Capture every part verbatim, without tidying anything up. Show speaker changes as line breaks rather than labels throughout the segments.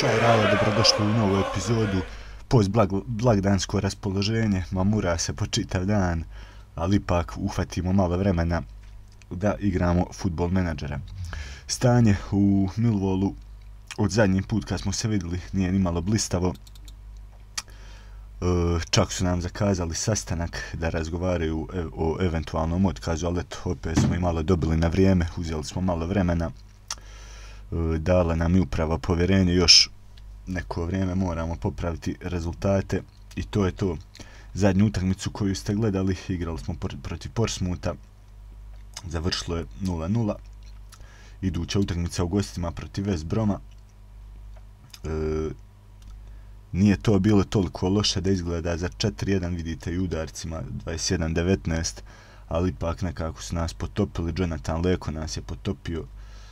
Ćao Raja, dobrodošli u novu epizodu. Post blagdansko raspoloženje, mamura se po čitav dan, ali ipak uhvatimo malo vremena da igramo Football Managera. Stanje u Millwallu od zadnji put kad smo se vidjeli nije ni malo blistavo. Čak su nam zakazali sastanak da razgovaraju o eventualnom otkazu, ali eto, opet smo i malo dobili na vrijeme, uzeli smo malo vremena. Dala nam i uprava povjerenje, još neko vrijeme moramo popraviti rezultate i to je to. Zadnju utakmicu koju ste gledali, igrali smo protiv Portsmoutha, završilo je nula nula. Iduća utakmica u gostima protiv West Broma. E, nije to bilo toliko loše da izgleda za četiri jedan, vidite i udarcima dvadeset jedan devetnaest, ali ipak nekako su nas potopili, Jonathan Leko nas je potopio.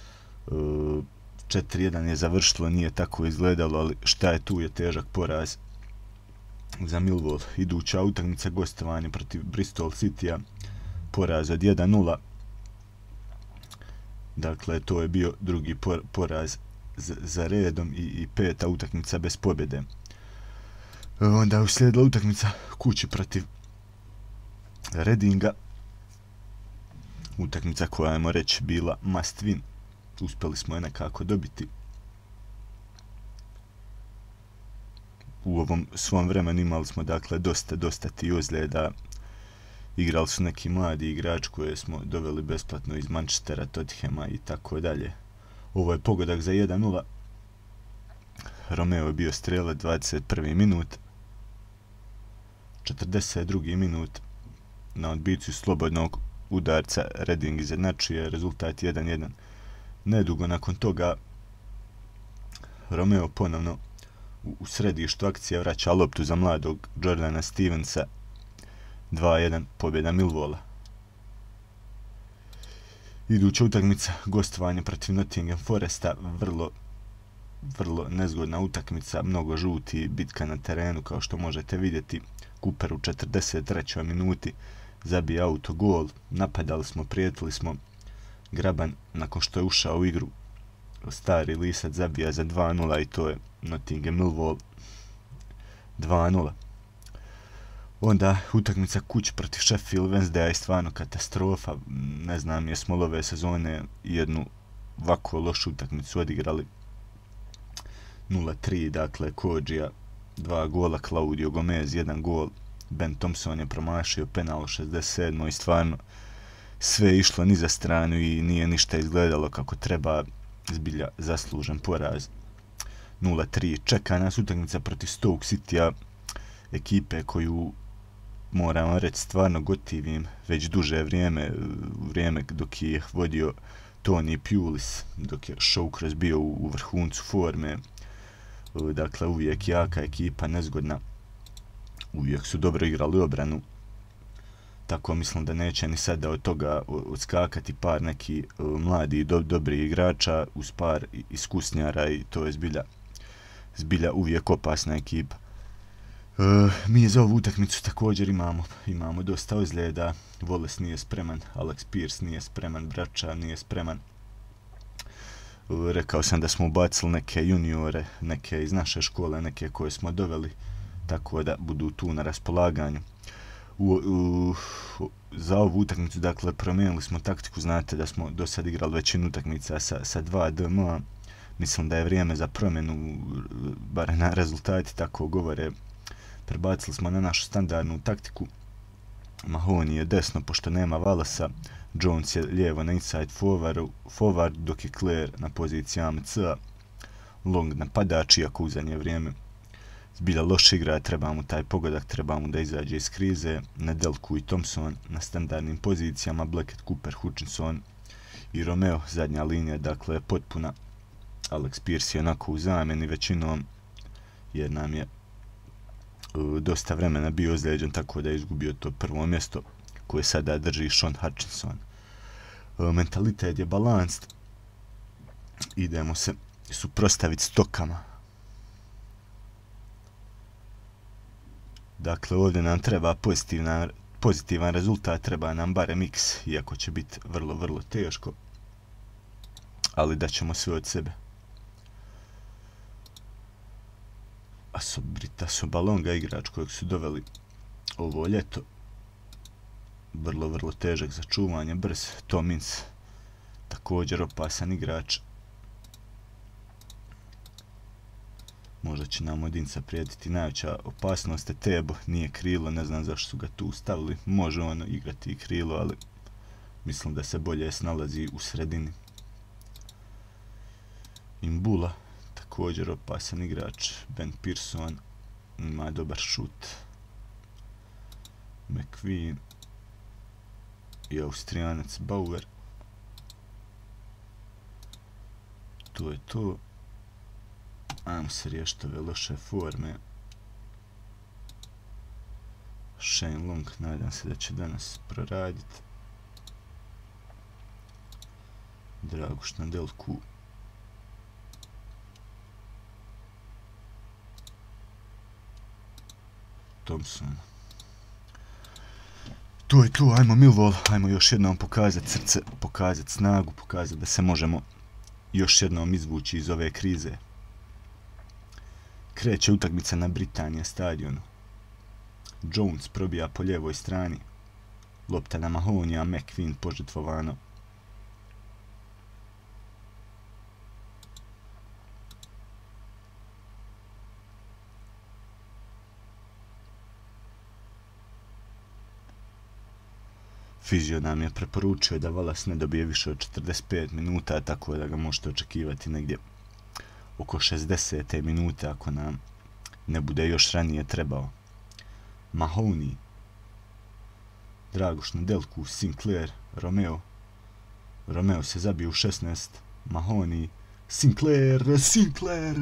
četiri jedan je završilo, nije tako izgledalo, ali šta je tu je težak poraz za Millwall. Iduća utakmica gostovanje protiv Bristol Citya, poraz od jedan nula. Dakle, to je bio drugi poraz za, za redom i, i peta utakmica bez pobjede. Onda uslijedila utakmica kući protiv Readinga. Utakmica koja, ajmo reći, bila must win. Uspjeli smo je nekako dobiti. U ovom svom vremenu imali smo dakle dosta, dosta ti ozljeda. Igrali su neki mladi igrač koje smo doveli besplatno iz Manchestera, Tottenhama i tako dalje. Ovo je pogodak za jedan nula. Romeo je bio strelac, dvadeset prvi minut. četrdeset drugi minut. Na odbicu slobodnog udarca Reading izjednačuje, rezultat jedan jedan. Nedugo nakon toga Romeo ponovno u, u središtu akcije vraća loptu za mladog Jordana Stevensa. dva jedan pobjeda Millwalla. Iduća utakmica gostovanje protiv Nottingham Foresta, vrlo vrlo nezgodna utakmica, mnogo žuti, bitka na terenu kao što možete vidjeti. Cooper u četrdeset trećoj minuti zabija autogol, napadali smo, prijetili smo. Graban, nakon što je ušao u igru, stari lisac zabija za dva nula i to je Nottingham Millwall dva nula. Onda utakmica kući protiv Sheffield Wednesdaya je stvarno katastrofa. Ne znam, jesmo li ove sezone jednu ovako lošu utakmicu odigrali. nula tri, dakle, Kodžija, dva gola, Claudio Gomez, jedan gol, Ben Thompson je promašio penal u šezdeset sedmoj i stvarno sve je išlo ni za stranu i nije ništa izgledalo kako treba. Zbilja zaslužen poraz. nula tri. Čeka nas utakmica protiv Stoke Citya, ekipe koju moramo reći stvarno gotivim već duže vrijeme, vrijeme dok je vodio Tony Pulis, dok je Shawcross bio u, u vrhuncu forme. Dakle, uvijek jaka ekipa, nezgodna. Uvijek su dobro igrali obranu. Tako mislim da neće ni sada od toga odskakati par neki uh, mladi i do, dobri igrača uz par iskusnjara i to je zbilja, zbilja uvijek opasna ekipa. Uh, mi za ovu utakmicu također imamo, imamo dosta ozljeda. Wallace nije spreman, Alex Pearce nije spreman, Braća nije spreman. Uh, rekao sam da smo ubacili neke juniore, neke iz naše škole, neke koje smo doveli, tako da budu tu na raspolaganju. U, u, za ovu utakmicu, dakle, promijenili smo taktiku, znate da smo do sad igrali većinu utakmica sa, sa dva D M. Mislim da je vrijeme za promjenu, bar na rezultati tako govore. Prebacili smo na našu standardnu taktiku. Mahoney je desno, pošto nema Wallacea, Jones je lijevo na inside forwardu, forward, dok je Clare na poziciji A M C, Long napadač, iako u zadnje vrijeme zbilja loš igra, treba mu taj pogodak, treba mu da izađe iz krize. Nedelku i Thompson na standardnim pozicijama, Blackett, Cooper, Hutchinson i Romeo, zadnja linija, dakle, potpuna. Alex Pearce je onako u zamjeni većinom, jer nam je uh, dosta vremena bio ozlijeđen, tako da je izgubio to prvo mjesto koje sada drži Sean Hutchinson. Uh, mentalitet je balansed. Idemo se suprostaviti stokama. Dakle, ovdje nam treba pozitivan, pozitivan rezultat, treba nam barem X, iako će biti vrlo, vrlo teško. Ali daćemo sve od sebe. Asobrita Sobalonga, igrač kojeg su doveli ovo ljeto. Vrlo, vrlo težak za čuvanje, brz. Tomins, također opasan igrač. Možda će nam od Inca prijetiti najveća opasnost je Tebo, nije krilo, ne znam zašto su ga tu stavili. Može ono igrati i krilo, ali mislim da se bolje snalazi u sredini. Imbula, također opasan igrač. Ben Pearson, ima dobar šut. McQueen i Austrijanac Bauer. To je to. Ajmo se riješiti ove loše forme. Shane Long, nadam se da će danas proraditi. Draguš Nedeljku. Thompson. To je to, ajmo Millwall, ajmo još jednom pokazati srce, pokazati snagu, pokazati da se možemo još jednom izvući iz ove krize. Kreće utakmica na Britannia stadionu. Jones probija po ljevoj strani. Lopta na Mahonija, McQueen požrtvovano. Fizio nam je preporučio da Wallace ne dobije više od četrdeset pet minuta, tako da ga možete očekivati negdje oko šezdesete minute ako nam ne bude još ranije trebao. Mahoney, Draguš Nedeljku, Sinclair, Romeo. Romeo se zabije u šesnaest. Mahoney, Sinclair, Sinclair.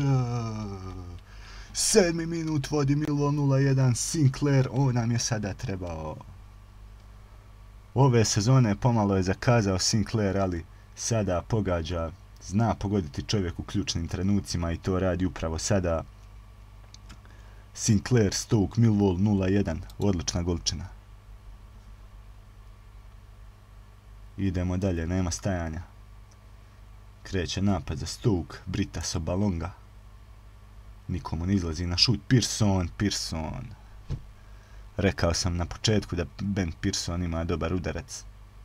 Sedmi minut vodi Millwall nula jedan. Sinclair, on nam je sada trebao. Ove sezone pomalo je zakazao Sinclair, ali sada pogađa. Zna pogoditi čovjek u ključnim trenucima i to radi upravo sada. Sinclair, Stoke, Millwall nula jedan. Odlična golčina. Idemo dalje, nema stajanja. Kreće napad za Stoke, Brita Sobalonga. Nikomu ne izlazi na šut. Pearson, Pearson. Rekao sam na početku da Ben Pearson ima dobar udarac.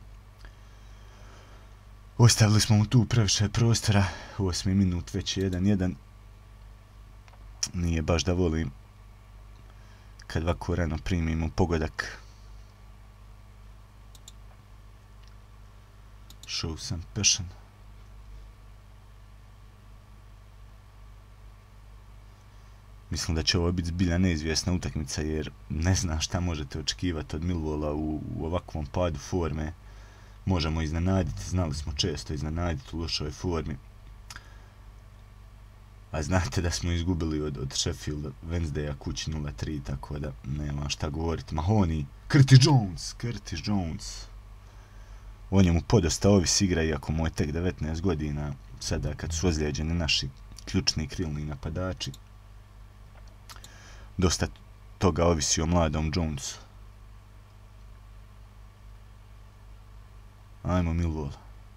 Ostavili smo mu tu previše prostora. Osmi minut, već je jedan jedan. Nije baš da volim kad ovako rano primimo pogodak. Show some passion. Mislim da će ovo biti zbilja neizvjesna utakmica jer ne znam šta možete očekivati od Millwalla u, u ovakvom padu forme. Možemo iznenaditi, znali smo često iznenaditi u lošoj formi. A znate da smo izgubili od, od Sheffield Wednesdaya kući nula tri, tako da nema šta govoriti. Mahoney, Curtis Jones, Curtis Jones. O njemu podosta ovisi igra, iako mu je tek devetnaest godina, sada kad su ozlijeđeni naši ključni krilni napadači. Dosta toga ovisi o mladom Jonesu. Ajmo Millwall.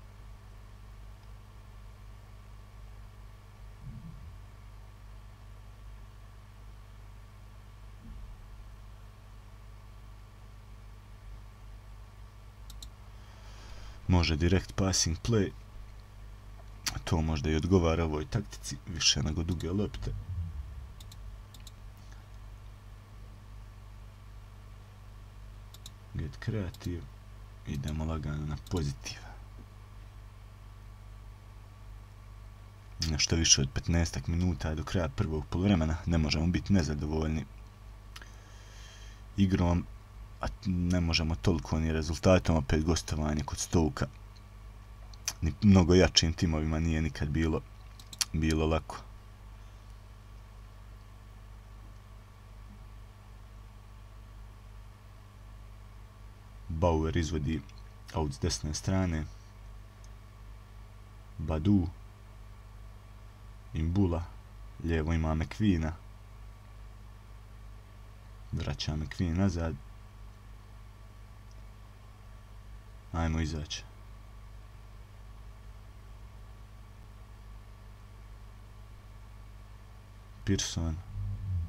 Može direct passing play. To možda i odgovara ovoj taktici više nego duge lopte. Get kreativ. Idemo lagano na pozitiv. Nešto više od petnaest minuta do kraja prvog poluvremena. Ne možemo biti nezadovoljni igrom, a ne možemo toliko ni rezultatom. Opet gostovanje kod Stoke-a. Ni mnogo jačim timovima nije nikad bilo, bilo lako. Bauer izvodi out s desne strane. Badu. Imbula. Lijevo ima McQueena. Vraća McQueen nazad. Ajmo izaći. Pearson.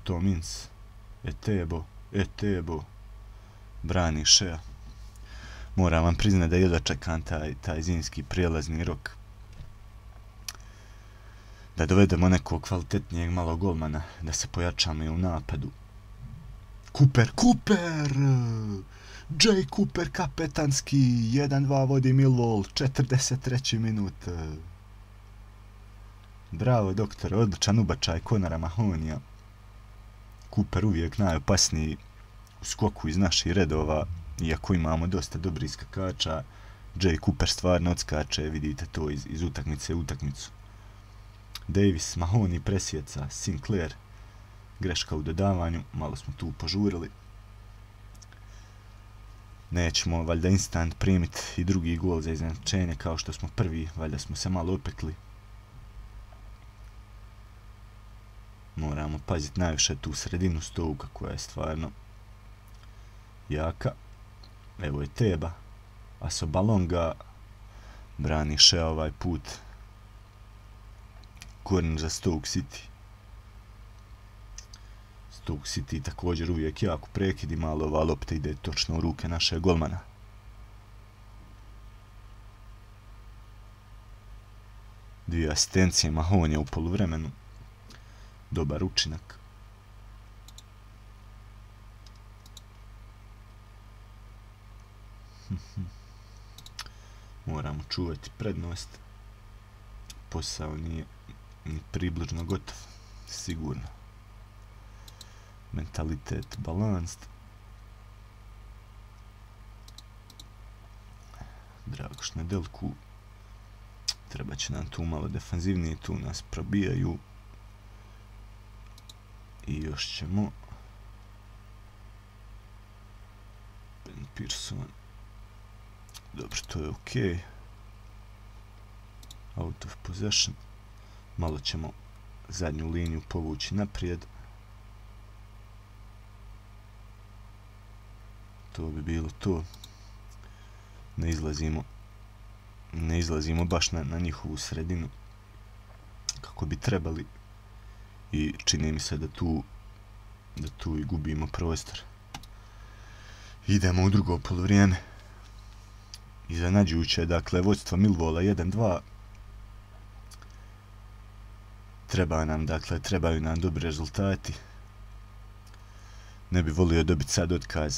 Tom Ince, Etebo, Etebo, brani Shea. Moram vam priznati da jedva čekam taj, taj zimski prijelazni rok. Da dovedemo nekog kvalitetnijeg malo golmana, da se pojačamo i u napadu. Cooper, Cooper! Jay Cooper kapetanski, jedan dva vodi Millwall, četrdeset treći minut. Bravo, doktore, odličan ubačaj Conora Mahonija. Cooper uvijek najopasniji u skoku iz naših redova, iako imamo dosta dobrih skakača. Jay Cooper stvarno odskače, vidite to iz, iz utakmice u utakmicu. Davis, Mahoney presjeca, Sinclair, greška u dodavanju, malo smo tu požurili. Nećemo valjda instant primiti i drugi gol za iznenačenje kao što smo prvi, valjda smo se malo opekli. Moramo paziti najviše tu sredinu Stouka koja je stvarno jaka. Evo je Teba, Asobalonga, brani Shea ovaj put. Corner za Stoke City. Stoke City također uvijek jako prekidi, malo ova lopta ide točno u ruke naše golmana. Dvije asistencije Mahonija u poluvremenu. Dobar učinak. Moramo čuvati prednost. Posao nije ni približno gotov, sigurno. Mentalitet balanced. Dragoš Nedelku. Treba će nam tu malo defanzivnije, tu nas probijaju. I još ćemo Ben Pearson. Dobro, to je okej. Out of possession. Malo ćemo zadnju liniju povući naprijed. To bi bilo to. Ne izlazimo ne izlazimo baš na, na njihovu sredinu kako bi trebali i čini mi se da tu da tu i gubimo prostor. Idemo u drugo polovrijeme. Iznenađujuće, dakle, vodstvo Millwalla jedan dva. Treba nam, dakle, trebaju nam dobri rezultati. Ne bi volio dobiti sad otkaz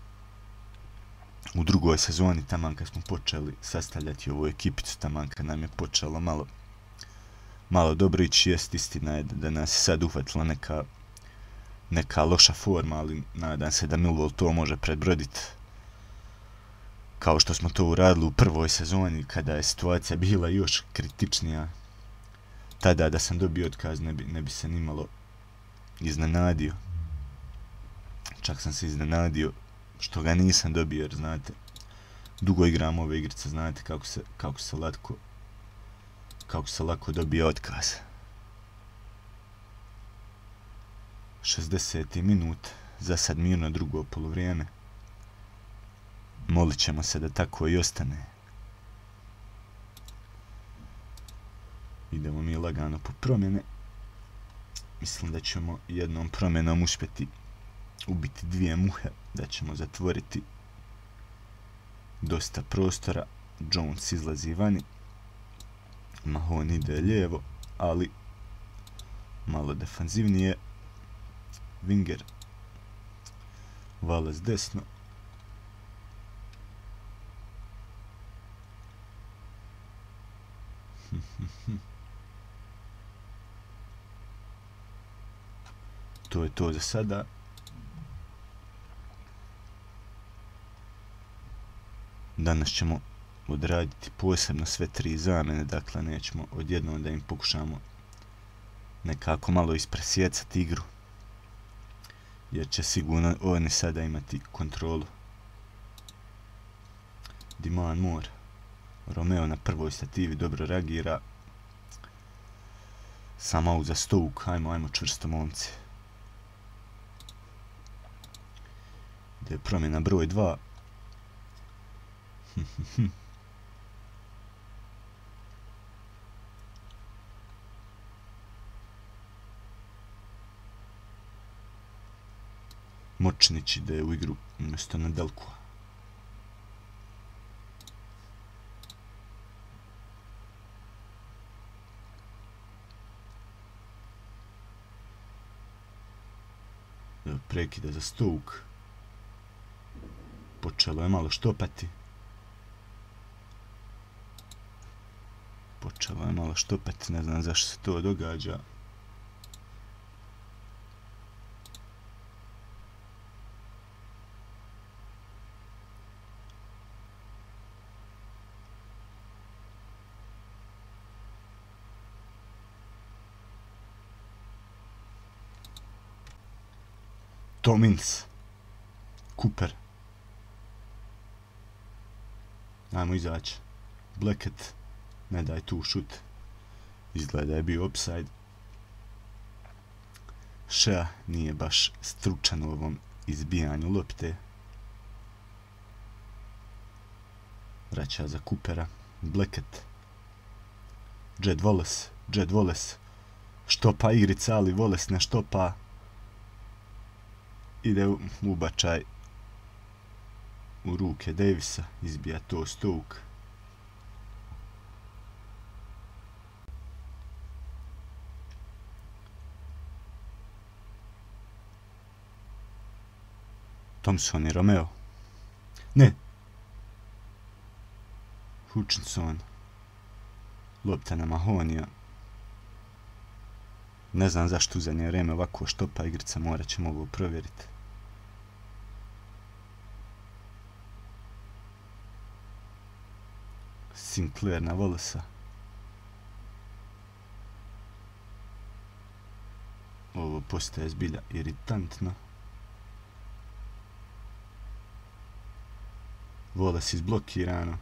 u drugoj sezoni, taman kad smo počeli sastavljati ovu ekipicu, taman kad nam je počelo malo malo dobro ići. Jest, istina je da nas je sad uhvatila neka neka loša forma, ali nadam se da Millwall to može prebroditi kao što smo to uradili u prvoj sezoni kada je situacija bila još kritičnija. Tada da sam dobio otkaz ne bi, ne bi se nimalo iznenadio. Čak sam se iznenadio što ga nisam dobio, jer znate, dugo igram ove igrice, znate kako se, kako se lako kako se lako dobije otkaz. šezdeseti minut, za sad mirno drugo polovrijeme. Molit ćemo se da tako i ostane. Idemo mi lagano po promjene. Mislim da ćemo jednom promjenom uspjeti ubiti dvije muhe, da ćemo zatvoriti dosta prostora. Jones izlazi vani. Mahon ide lijevo, ali malo defanzivnije. Winger. Wallace desno. To je to za sada. Danas ćemo odraditi posebno sve tri zamjene, dakle nećemo odjednom da im pokušamo nekako malo ispresjecati igru, jer će sigurno oni sada imati kontrolu. Diman Moore. Romeo na prvoj stativi dobro reagira. Samo out za Stoke. Ajmo, ajmo čvrsto, momci. Gdje je promjena broj dva. Močinić ide u igru umjesto Nedeljkova. Prekida za Stoke. Počelo je malo štopati. Počelo je malo štopati, ne znam zašto se to događa. Tomins. Cooper. Ajmo izaći. Blackett. Ne daj tu šut. Izgleda je bio offside. Shea nije baš stručan u ovom izbijanju lopte. Vraća za Coopera. Blackett. Jed Wallace. Jed Wallace. Štopa igrica, ali Wallace ne štopa. Ide u ubačaj u ruke Davisa, izbija to Stoke. Thompson i Romeo. Ne. Hutchinson. Lopta na Mahonija. Ne znam zašto u zadnje vrijeme ovako štopa igrica, morat ćemo ovo provjeriti. Sinclair na Wallacea. Ovo postaje zbilja iritantno. Wallace izblokirano.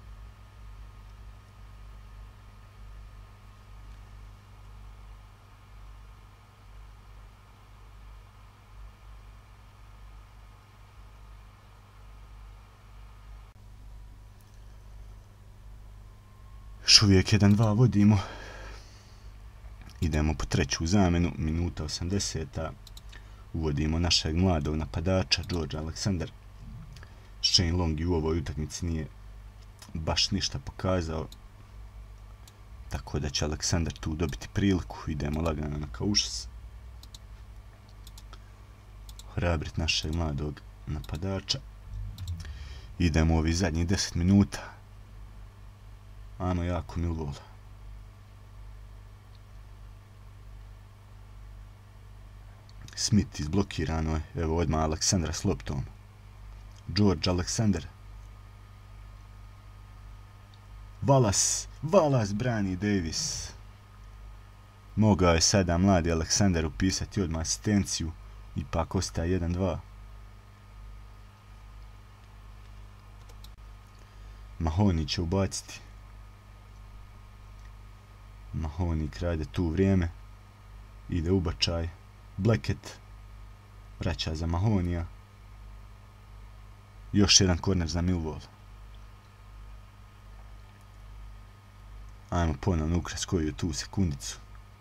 Još uvijek jedan dva vodimo. Idemo po treću zamjenu, minuta osamdeseta. Uvodimo našeg mladog napadača, George Alexander. Shane Long i u ovoj utakmici nije baš ništa pokazao. Tako da će Alexander tu dobiti priliku. Idemo lagano na Kaušas. Hrabrit našeg mladog napadača. Idemo u ovih zadnjih deset minuta. Ajmo jako Millwall. Smith izblokirano je. Evo odmah Aleksandra s loptom. George Alexander. Wallace. Wallace brani Davis. Mogao je sada mladi Alexander upisati odmah asistenciju. Ipak ostaje jedan dva. Mahoney će ubaciti. Mahoney krade tu vrijeme. Ide ubačaj. Blackett. Vraća za Mahonija. Još jedan korner za Millwall. Ajmo ponovno ukras koju tu sekundicu.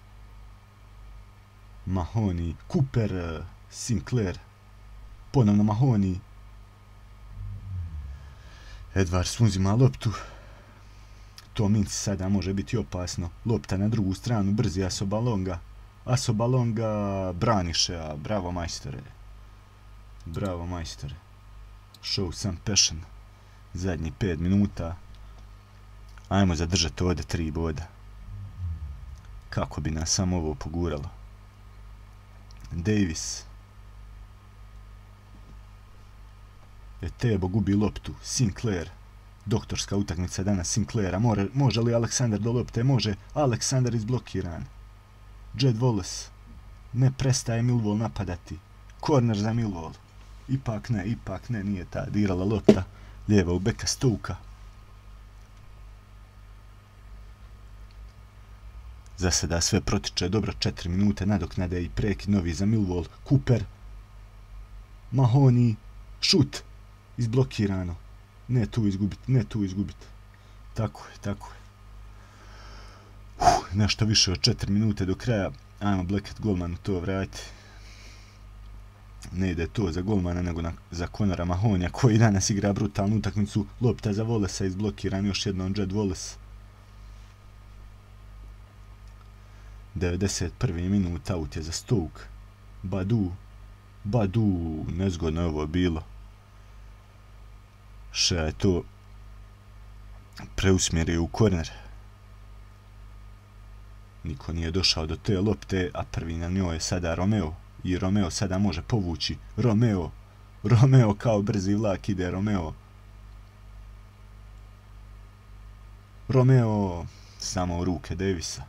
Mahoney. Cooper. Sinclair. Ponovno Mahoney. Edwards uzima loptu. Tomins sada može biti opasno. Lopta na drugu stranu, brzi Asobalonga. Asobalonga braniše, bravo majstore. Bravo majstore. Show some passion. Zadnji pet minuta. Ajmo zadržati ovdje tri boda. Kako bi nas samo ovo poguralo. Davis. Etebo gubi loptu. Sinclair. Doktorska utakmica danas Sinclaira. More, može li Alexander do lopte? Može. Alexander izblokiran. Jed Wallace. Ne prestaje Millwall napadati. Korner za Millwall. Ipak ne, ipak ne, nije ta dirala lopta. Lijeva u beka Stokea. Za sada sve protiče dobro, četiri minute nadoknade i prekid novi za Millwall. Cooper. Mahoney. Šut. Izblokirano. Ne tu izgubiti, ne tu izgubiti. Tako je, tako je. Uf, nešto više od četiri minute do kraja. Ajmo Blackett golmanu to vratiti. ne ide to za golmana, nego na, za Conora Mahonija, koji danas igra brutalnu utakmicu. Lopta za Wallacea, izblokiran još jednom Jed Wallace. devedeset prvi minut, out je za Stoke. Badu, Badu, nezgodno je ovo bilo. Še je to preusmjerio u korner. Niko nije došao do te lopte, a prvi na njoj je sada Romeo. I Romeo sada može povući. Romeo, Romeo kao brzi vlak ide Romeo. Romeo, samo u ruke Davisa.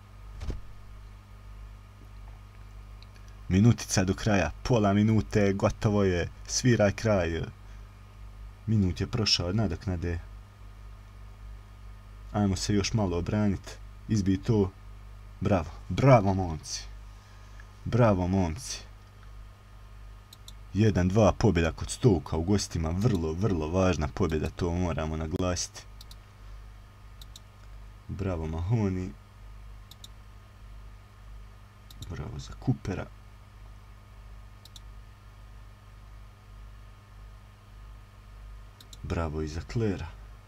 Minutica do kraja, pola minute, gotovo je, sviraj kraj. Minut je prošao od nadoknade. Ajmo se još malo obraniti, izbij to. Bravo, bravo momci. Bravo momci. jedan dva pobjeda kod Stoka u gostima, vrlo, vrlo važna pobjeda, to moramo naglasiti. Bravo Mahoni. Bravo za Coopera. Bravo i za Klera.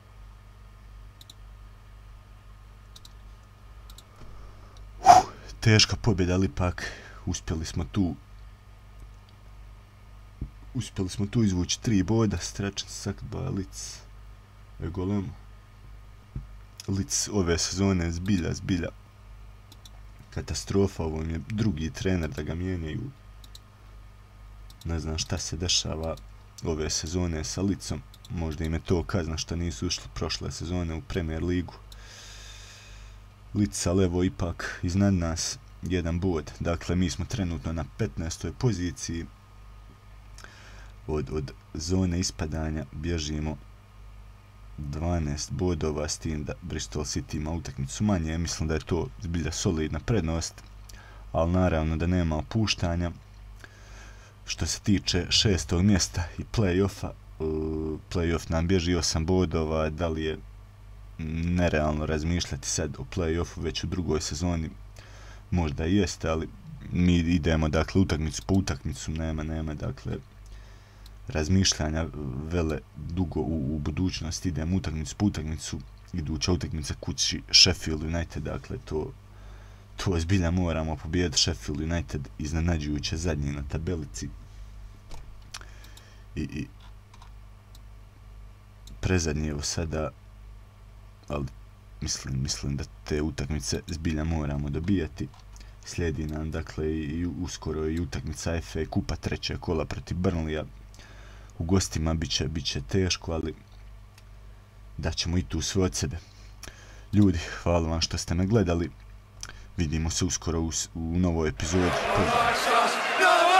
Teška pobjeda, ali ipak uspjeli smo tu uspjeli smo tu izvući tri boda. Stretchen sucked by Leeds. E golem. Leeds ove sezone zbilja, zbilja katastrofa. Ovo je drugi trener da ga mijenjaju. Ne znam šta se dešava ove sezone sa Leedsom. Možda im je to kazna što nisu ušli prošle sezone u Premier ligu. Leeds, ali evo ipak iznad nas jedan bod. Dakle, mi smo trenutno na petnaestoj poziciji. Od, od zone ispadanja bježimo dvanaest bodova, s tim da Bristol City ima utakmicu manje. Mislim da je to zbilja solidna prednost, ali naravno da nema opuštanja. Što se tiče šestog mjesta i play-offa, uh, play-off nam bježi osam bodova. Da li je nerealno razmišljati sad o play-offu već u drugoj sezoni? Možda i jeste, ali mi idemo dakle utakmicu po utakmicu, nema, nema dakle razmišljanja vele dugo u, u budućnosti. Idemo utakmicu po utakmicu, iduća utakmica kući Sheffield United, dakle to to zbilja moramo pobijediti. Sheffield United iznenađujuće zadnji na tabelici i, i prezadnji evo sada, ali mislim, mislim da te utakmice zbilja moramo dobijati. Slijedi nam dakle i uskoro i utakmica F A kupa trećeg kola protiv Burnleya. U gostima biće, biće teško, ali daćemo i tu sve od sebe. Ljudi, hvala vam što ste me gledali. Vidimo se uskoro u, u novoj epizodi. Pozdrav.